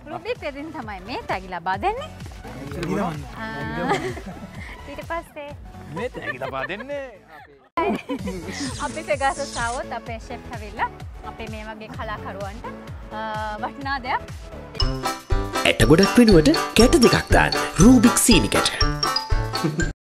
රුබික් දෙදින් තමයි මේ තෑගි ලබා දෙන්නේ. ඊට පස්සේ මේ තෑගි ලබා දෙන්නේ අපි පෙගාසස් ආවොත් අපේ ෂෙෆ් ඇවිල්ලා අපේ මේ වගේ කලාකරුවන්ට වටිනා දෙයක් ඇට ගොඩක් වෙනුවට කැට දෙකක් දාන්න රූබික් සීනි කැට.